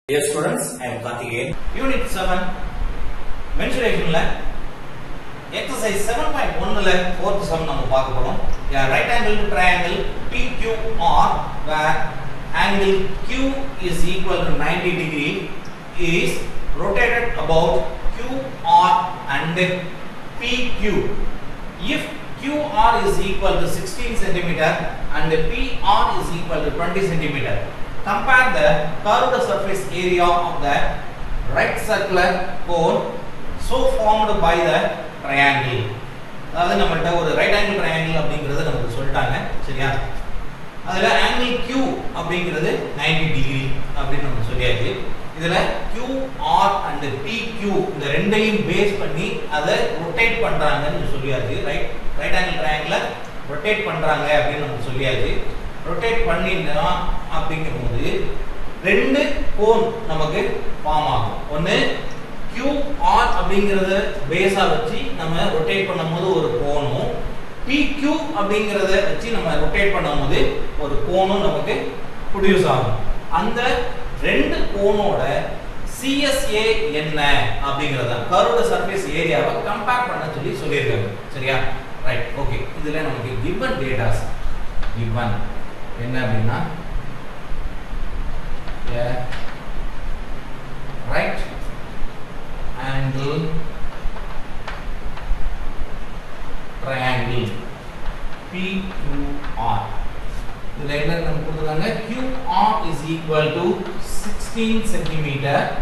Dear students, I am Karthikeyan. Unit 7 mensuration la exercise 7.1 la fourth sum நம்ம பார்க்க போறோம். A right angled triangle PQR where angle Q is equal to 90 degree is rotated about QR and PQ. If QR is equal to 16 cm and PR is equal to 20 cm, compare the curved surface area of the right circular cone so formed by the triangle. அதாவது நம்மள்ட்ட ஒரு right angle triangle அப்படிங்கறது நமக்கு சொல்லிட்டாங்க சரியா. அதுல angle Q அப்படிங்கிறது 90 degree அப்படி நம்ம சொல்லியாச்சு. இதுல QR and PQ இந்த ரெண்டையும் பேஸ் பண்ணி அதை ரொட்டேட் பண்றாங்கன்னு சொல்லியாச்சு. ரைட் ஆங்கிள் ட்ரையாங்கிளை ரொட்டேட் பண்றாங்க அப்படின்னு நம்ம சொல்லியாச்சு. ரொட்டேட் பண்ணினா அப்படிங்கும்போது ரெண்டு கோன் நமக்கு ஃபார்ம் ஆகும். ஒன்னு QR அப்படிங்கறத பேஸா வச்சு நம்ம ரொட்டேட் பண்ணும்போது ஒரு கோனும், PQ அப்படிங்கறத வச்சு நம்ம ரொட்டேட் பண்ணும்போது ஒரு கோனும் நமக்கு ப்ரொடியூஸ் ஆகும். அந்த ரெண்டு கோனோட CSA என்ன அப்படிங்கறத கர்வ்டு சர்ஃபேஸ் ஏரியாவை கம்பேர் பண்ண சொல்லியிருக்காங்க சரியா. Right, okay. இதுல நமக்கு given datas given என்ன அப்படின்னா right angle triangle PQR. இதுல என்ன நம்ம கொடுத்திருக்காங்க, QR is equal to 16 cm,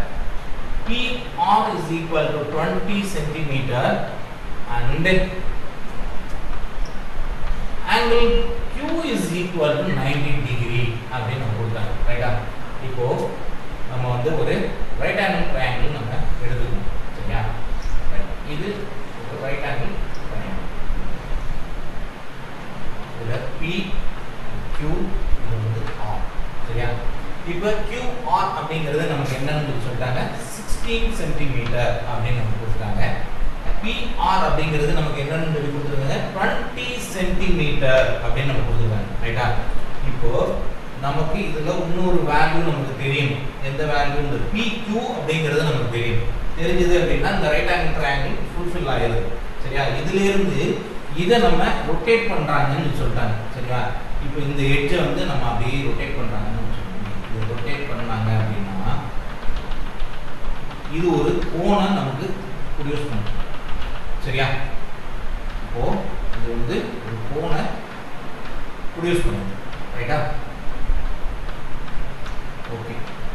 PR is equal to 20 cm and angle Q is equal to 90 degree அப்படின்னு நம்ம கொடுத்தாங்க ரைட்டா. இப்போ நம்ம வந்து ஒரு ரைட் ஆங்கிள் ட்ரையாங்கிள் நம்ம எடுத்துக்கணும் சரியா. இது ஒரு ரைட் ஆங்கிள் ட்ரையாங்கிள். இதுல P Q இது வந்து R சரியா. இப்போ QR அப்படிங்கிறது நமக்கு என்னன்னு சொல்லிட்டாங்க, 16 cm அப்படின்னு நம்ம கொடுத்தாங்க. PR அப்படிங்கிறது நமக்கு என்னன்னு சொல்லி கொடுத்துருக்காங்க, 20 cm அப்படின்னு நம்ம கொடுத்துருக்காங்க ரைட்டா. இப்போ நமக்கு இதுல இன்னொரு வேல்யூ நமக்கு தெரியும். எந்த வேல்யூ? இந்த PQ அப்படிங்கிறது நமக்கு தெரியும். தெரிஞ்சது அப்படின்னா இந்த ரைட் ஆங்கிள் ட்ரையாங்கிள் ஃபுல்ஃபில் ஆயிருது சரியா. இதுல இருந்து இதை நம்ம ரொட்டேட் பண்றாங்கன்னு சொல்லிட்டாங்க சரியா. இப்போ இந்த எட்ஜை வந்து நம்ம அப்படியே ரொட்டேட் பண்றாங்கன்னு சொல்லுவாங்க. இது ரொட்டேட் பண்ணாங்க அப்படின்னா இது ஒரு கோணை நமக்கு ப்ரொடியூஸ் பண்ணும் சரியா. இப்போ இது வந்து ஒரு கோணை ப்ரொடியூஸ் பண்ணும் ரைட்டா. ஓகே,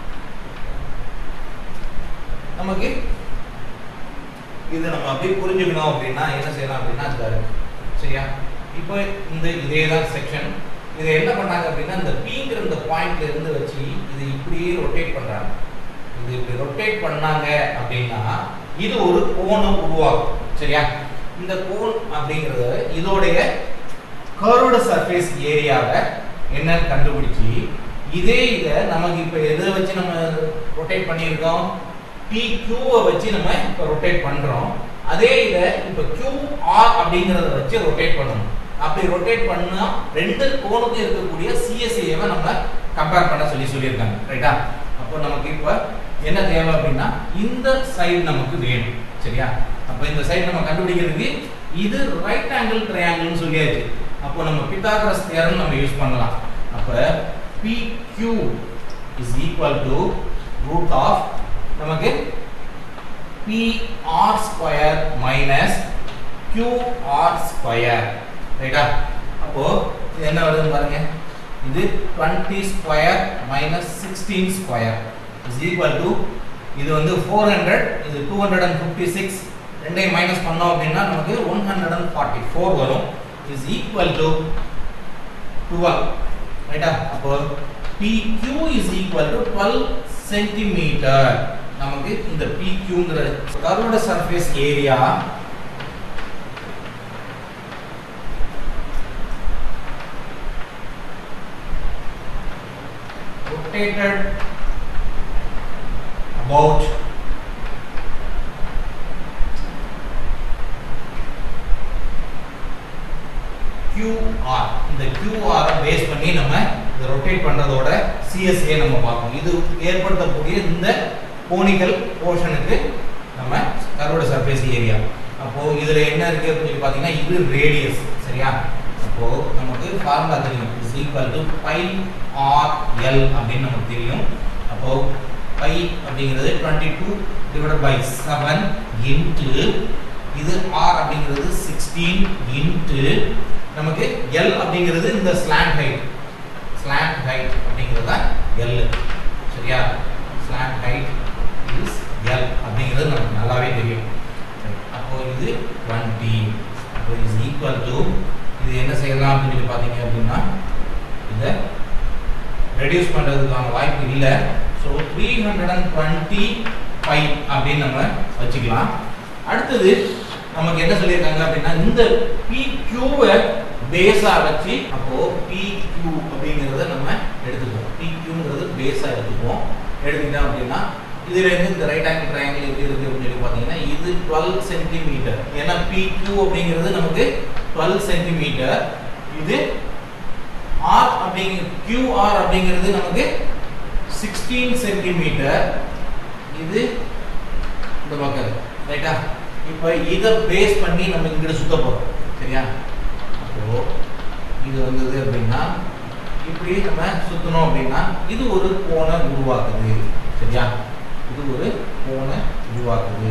நமக்கு இது நம்ம அப்படியே புரிஞ்சுக்கணும் அப்படின்னா என்ன செய்யலாம் அப்படின்னா சரியா. இப்போ இந்த இதேதான் செக்ஷன். இதை என்ன பண்ணாங்க அப்படின்னா இந்த Pங்கிற இந்த பாயிண்ட்ல இருந்து வச்சு இது இப்படியே ரொட்டேட் பண்றாங்க. இது இப்படி ரொட்டேட் பண்ணாங்க அப்படின்னா இது ஒரு கோணை உருவாக்கும் சரியா. இந்த கோன் அப்படிங்கறது இதோடைய கர்வ்டு சர்ஃபேஸ் ஏரியாவை என்னன்னு கண்டுபிடிச்சி இதை நமக்கு இப்ப எதை வச்சு நம்ம ரொட்டேட் பண்ணியிருக்கோம், PQவை வச்சு நம்ம இப்ப ரொட்டேட் பண்றோம். அதே இதை இப்ப QR அப்படிங்கறத வச்சு ரொட்டேட் பண்ணணும். அப்படி ரொட்டேட் பண்ணா ரெண்டு கோனுக்கு இருக்கக்கூடிய CSA-வை நம்ம கம்பேர் பண்ண சொல்லியிருக்காங்க ரைட்டா. அப்போ நமக்கு இப்ப என்ன தேவை அப்படின்னா இந்த சைடு நமக்கு வேணும் சரியா. அப்ப இந்த சைடு நம்ம கண்டுபிடிக்கிறதுக்கு இது ரைட் ஆங்கிள் ட்ரையாங்கிள்னு சொல்லியாச்சு. அப்போ நம்ம பித்தாகரஸ் தியரம் நம்ம யூஸ் பண்ணலாம். அப்ப PQ is equal to root of நமக்கு PR square minus QR square ரைட்டா. அப்போ இது என்ன வருதுன்னு பாருங்க, இது 20 square minus 16 square is equal to இது வந்து 400, இது 256, ரெண்டையும் மைனஸ் பண்ணோம் அப்படின்னா நமக்கு 144 வரும். is equal to 12 ரைட்டா. அப்போ PQ is equal to 12 cm. நமக்கு இந்த PQங்கிற curved surface area rotated about QR. இந்த QR பேஸ் பண்ணி நம்ம இத ரொட்டேட் பண்றதோட CSA நம்ம பார்ப்போம். இது ஏற்படுத்தக்கூடிய இந்த கோனிக்கல் போர்ஷனுக்கு நம்ம கர்வ்டு சர்ஃபேஸ் ஏரியா. அப்போ இதுல என்ன இருக்கு அப்படின்னு பாத்தீங்கன்னா இது ரேடியஸ். சரியா? அப்போ நமக்கு ஃபார்முலா தெரியும். is equal to pi r l அப்படின்னு நமக்கு தெரியும். அப்போ pi அப்படிங்கிறது 22 divided by 7 into இது r அப்படிங்கிறது 16 into நமக்கு l அப்படிங்கிறது இந்த ஸ்லாண்ட் ஹைட் அப்படிங்கிறது தான் l. சரியா? ஸ்லாண்ட் ஹைட் is l அப்படிங்கிறது நமக்கு நல்லாவே தெரியும். அப்போ இது 20. அப்போ is equal to இது என்ன செய்யலாம் அப்படின்னு பாத்தீங்க அப்படின்னா இத ரெடியூஸ் பண்றதுக்கான வாய்ப்பு இல்ல. சோ 320 பை அப்படின்னு நம்ம வச்சுக்கலாம். அடுத்தது நமக்கு என்ன சொல்லிருக்காங்க அப்படின்னா இந்த PQ வை பேஸா வச்சு அப்போ PQ அப்படிங்கறத நம்ம எடுத்துக்குவோம். PQங்கிறது பேஸா எடுத்துக்குவோம். எடுத்துக்கிட்டோம் அப்படின்னா இதுல இருந்து இந்த ரைட் ஆங்கிள் ட்ரையாங்கிள் எப்படி இருக்கு அப்படின்னு பாத்தீங்கன்னா இது 12 சென்டிமீட்டர். ஏன்னா PQ அப்படிங்கிறது நமக்கு 12 சென்டிமீட்டர். இது R அப்படிங்கிற QR அப்படிங்கிறது நமக்கு 16 சென்டிமீட்டர். இது இந்த பக்கம் ரைட்டா? இப்போ இத பேஸ் பண்ணி நம்ம இங்க சுத்த போறோம். சரியா? அப்போ இது வந்தது அப்படின்னா இப்படி நம்ம சுத்தணும் அப்படின்னா இது ஒரு கோணை உருவாக்குது. சரியா? இது ஒரு கோணை உருவாக்குது.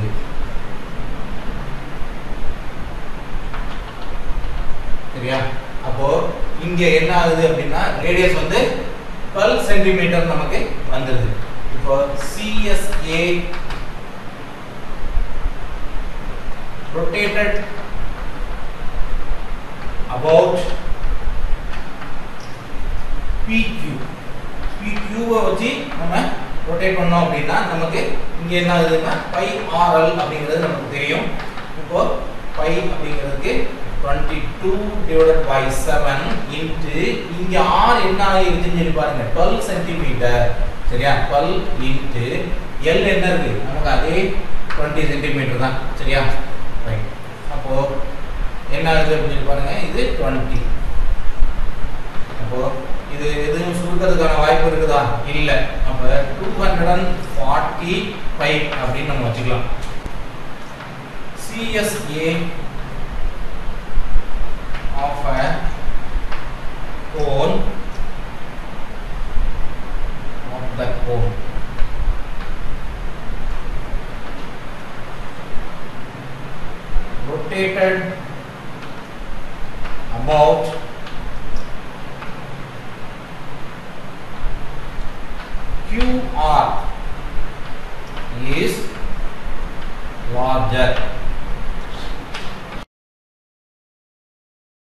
சரியா? அப்போ இங்க என்ன ஆகுது அப்படின்னா ரேடியஸ் வந்து 12 சென்டிமீட்டர் நமக்கு வந்துருது. இப்போ CSA rotated about PQ வை வச்சு நம்ம ரொட்டேட் பண்ணோம் அப்படின்னா நமக்கு இங்க என்ன ஆகுதுன்னா pi RL அப்படிங்கிறது நமக்கு தெரியும். இப்போ pi அப்படிங்கிறதுக்கு 22 divided by 7 into இங்க r என்ன ஆயிருக்குன்னு சொல்லி பாருங்க 12 சென்டிமீட்டர். சரியா? 12 into L என்ன இருக்கு நமக்கு அதே 20 சென்டிமீட்டர் தான். சரியா? ரைட். அப்போ என்ன ஆகுது அப்படின்னு பாருங்க இது 20. அப்போ இது எதுவும் சுருக்கிறதுக்கான வாய்ப்பு இருக்குதா? இல்ல. அப்ப 245 அப்படின்னு நம்ம வச்சுக்கலாம். CSA of a cone of the cone rotated about QR is larger.